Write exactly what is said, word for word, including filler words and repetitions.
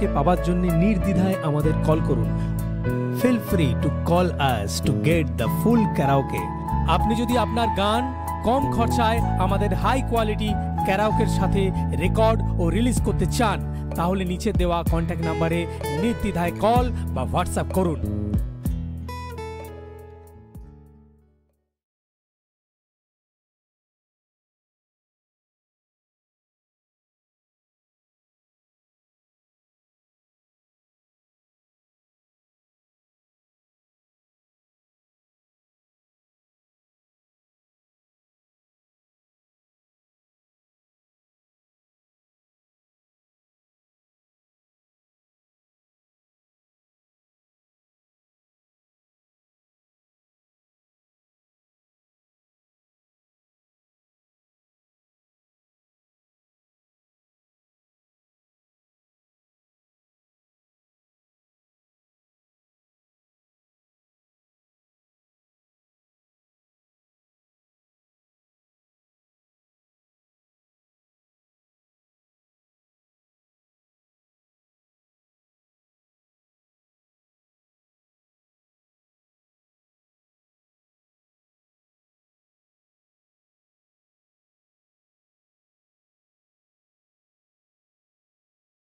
ক্যারাওকে পাওয়ার জন্য নির্দ্বিধায় আমাদের কল করুন। Feel free to call us to get the full karaoke. আপনি যদি আপনার গান কম খরচায় আমাদের হাই কোয়ালিটি ক্যারাওকের সাথে রেকর্ড ও রিলিজ করতে চান, তাহলে নিচে দেওয়া কন্ট্যাক্ট নাম্বারে নির্দ্বিধায় কল বা হোয়াটসঅ্যাপ করুন।